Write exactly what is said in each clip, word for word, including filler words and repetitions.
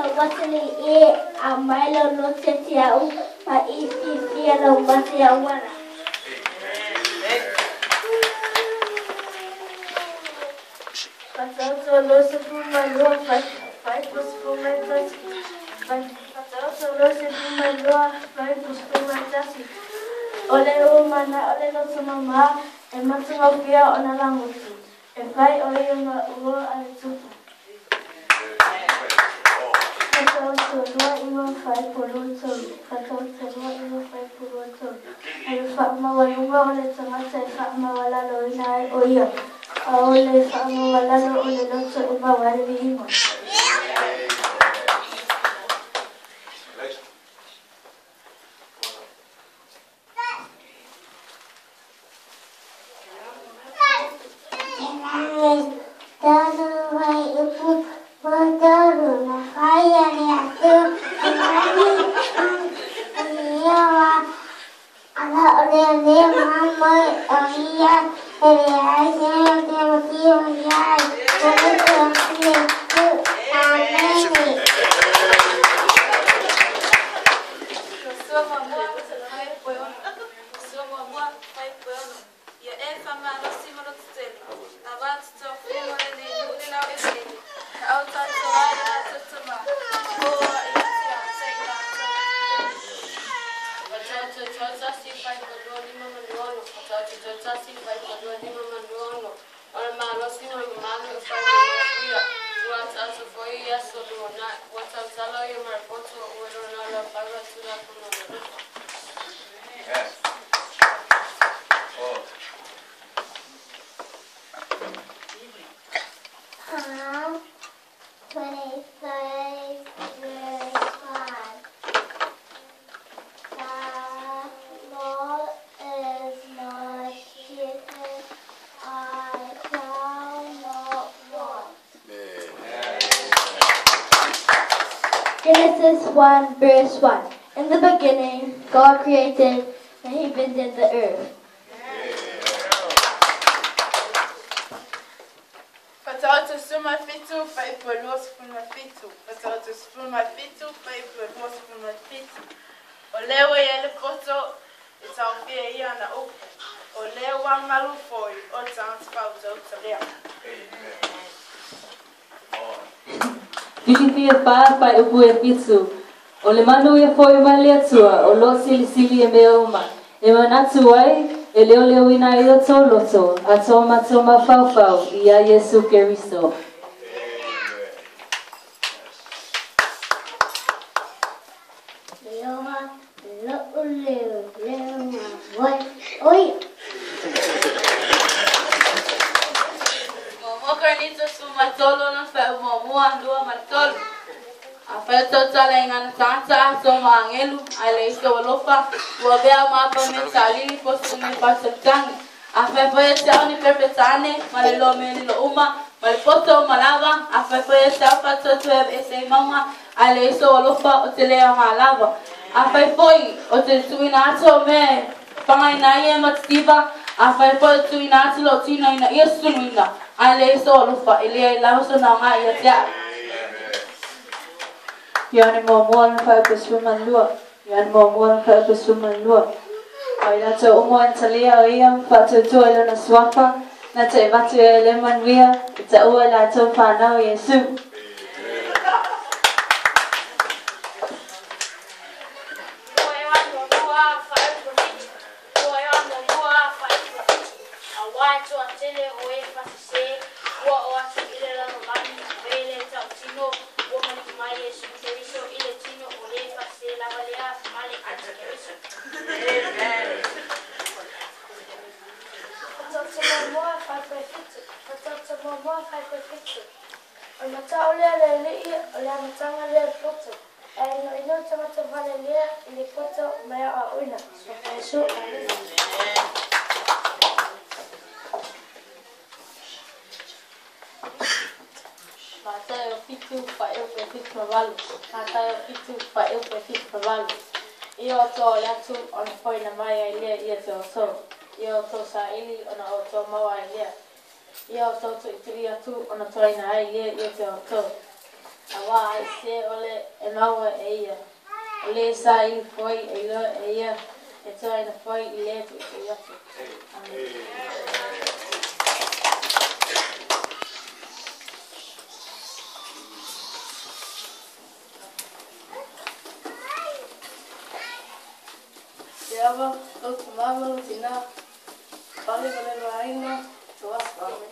watele e a mailo no te te au pa i fi fi no mate a wana. Patauto lo se fuma loa fai fai pos fuma tasi. Patauto lo se fuma loa fai pos fuma tasi. Ole o mana ole no se mama e matu ngopia ona langutu. E fai ole uma ua ale tupu. Patauto loa ima fai poluto. Patauto loa ima fai poluto. Ale whaama walunga ole tangata e whaama walalo ina e o ia. Ole whaama walalo ole loto e ma wale ingo. Genesis one verse one. In the beginning, God created the heavens and the earth. Patauto suma fitu pai polos fuma fitu. Patauto suma fitu pai polos fuma fitu. Olewa yele poto itawfia ia na upe. Olewa malu foi o transpauto tolea. Fifia pa pa upu e pitsu. O le manu e foi mai le atua, o lo sili sili e mea uma. E manatu ai, e leo leo ina i o tō loto, a tō mato ma fau fau, i a Yesu Keristo. Leoa, leo leo, leo ma wai, oi! Momoka nito sumatolo na fa momoa lua matolo. Afeto tala ingana tata so mangelu ale iso lofa wa bea mapa mentali posto me pasatang. Afepo ya ni perfetane malelo menilo uma malpoto malava afepo ya pato tweb ese mama ale iso lofa otelea malava. Afepo otetuinato me pangaina ye mativa afepo tuinato lo tina ina yesu nuina ale iso lofa ile laso na nga ya. Yan mo mo ang pagpasuman lua. Yan mo mo ang pagpasuman lua. Ay nato umuan talia iyang patutualo na swapa. Nato imatu eleman wia. Ita ua lato panao Yesu. Awa ai se ole e lawa e ia. Ole sa i foi e lo e ia. E toi na foi i le tu e ia. Ava, o tomava o tina. Ole ole vaina. Tuas vale.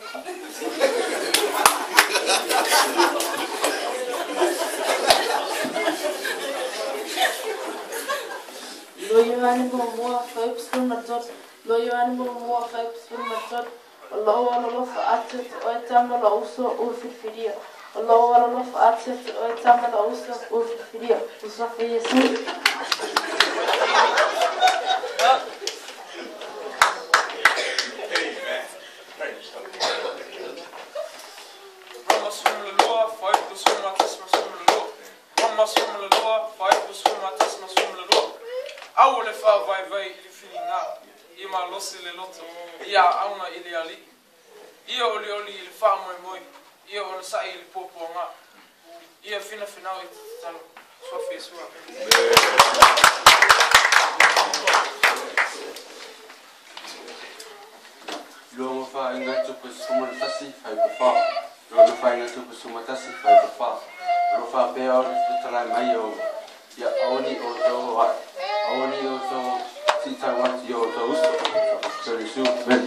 Lo yo ánimo mua fai psul matot. Lo yo ánimo mua fai psul matot. Lo wala lo fa atet o tama lo uso o fifiria. Lo wala lo fa atet o tama lo uso o fifiria. Uso fa Yesu. Aule fa vai vai li filinga I ma losi le loto ia auna ile ali ia oli oli le fa moi moi ia ona sa ile popo nga ia fina fina I talo so fesua Lo fa inga tu pe suma tasi fai pe fa lo fa inga tu pe suma tasi fai pe fa lo fa pe o le tala mai o ia oni o to wa Oni also si tawat yo to uso so Yesu ben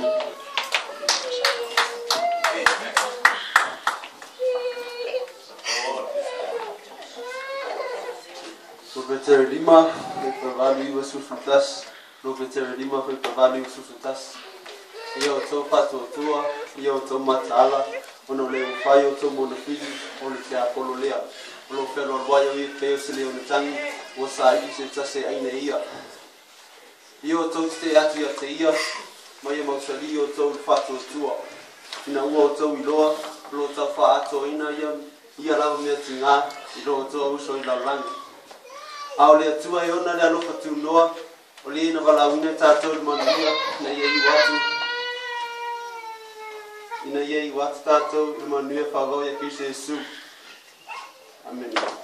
So beter lima pe vali o sufutas lo beter lima pe vali o sufutas yo to pato tua yo to matala ono le fayo to monofili ono te apolo lea lo pero boyo I pe se le ontan o sai se tase aina ia io to ste ati ati ia mai mo sali o to fato tua ina o to iloa lo ta fa ato ina ia ia la me tinga ilo to so ila lang aule tua io na lo fatu noa oli na vala una ta to mania na ia I watu ina ia I watu ta to mania fa go ia kise su amen